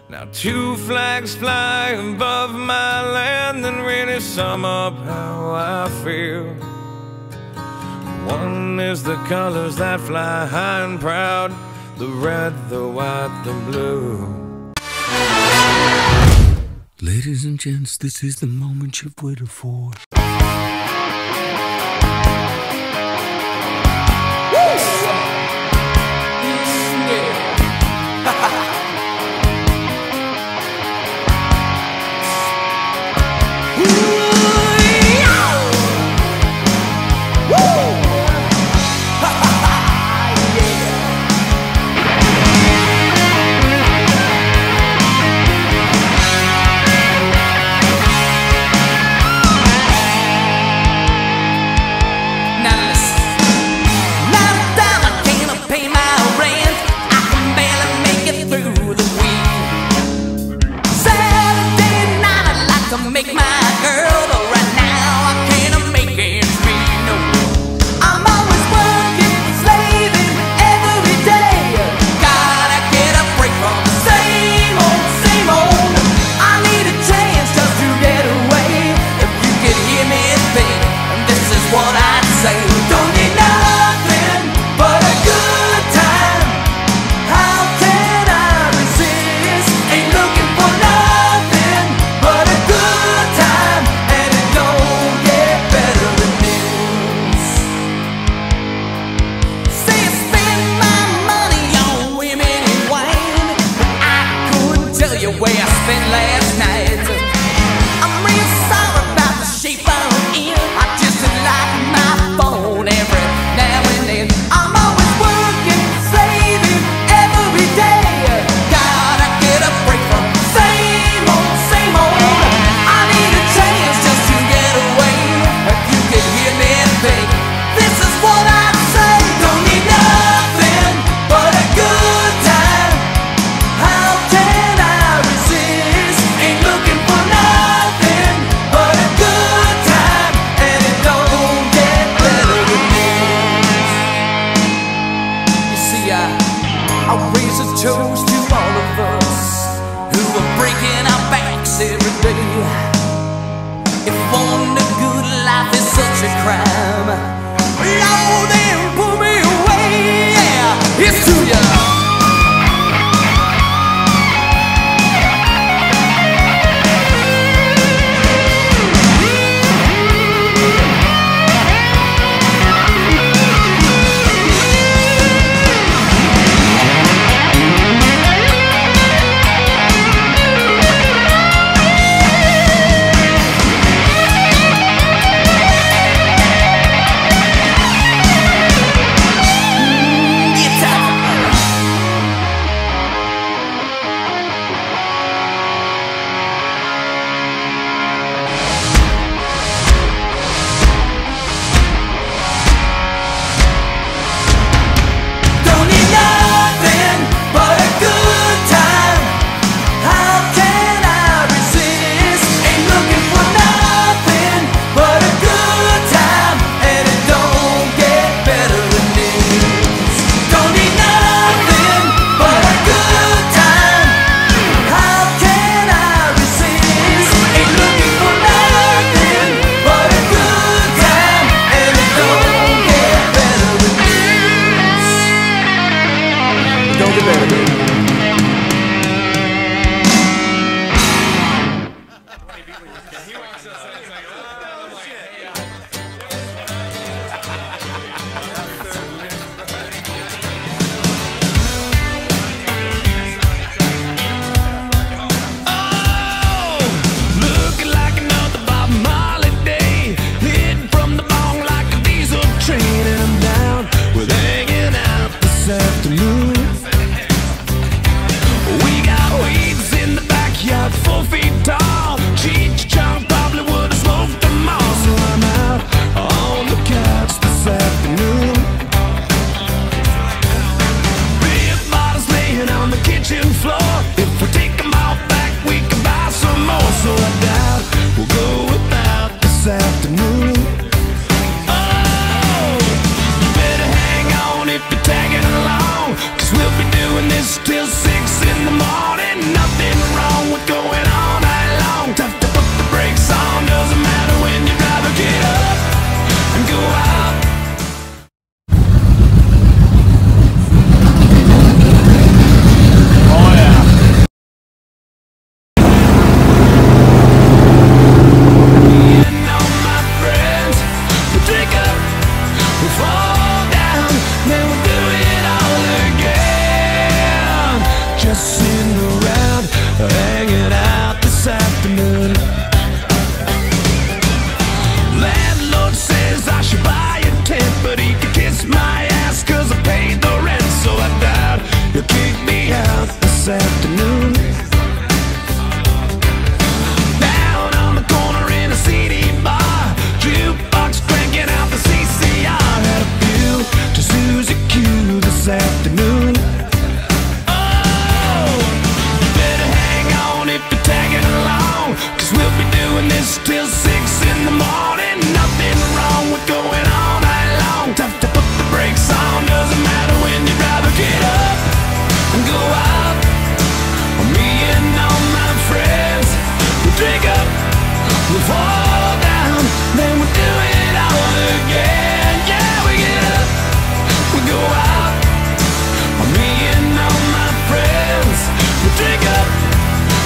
Now two flags fly above my land and really sum up how I feel. One is the colors that fly high and proud, the red, the white, the blue. Ladies and gents, this is the moment you've waited for. I raise a toast to all of us who are breaking our backs every day. If wanting a good life is such a crime, Lord, then pull me away. Yeah, it's to ya.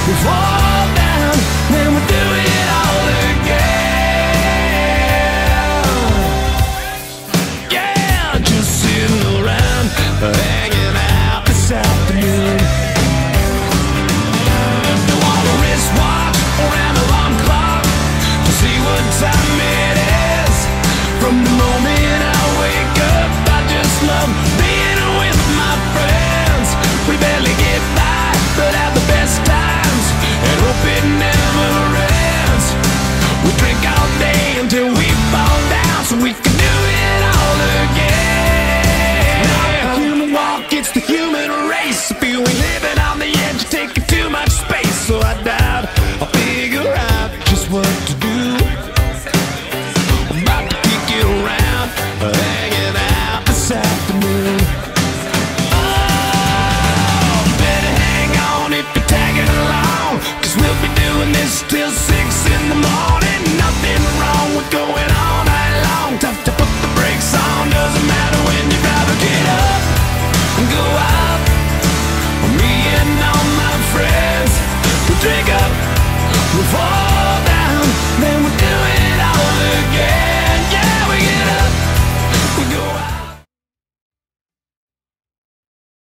we fall down, then we do it all again. Yeah, just sitting around, hanging out this afternoon. On a wristwatch or an alarm clock to see what time it is. From the moment I wake up, I just love being with my friends. We barely get by, but have the best times, and hope it never ends. We drink all day until we fall down, so we can do it all again. Not the human walk, it's the human race. I feel we living on the edge, take it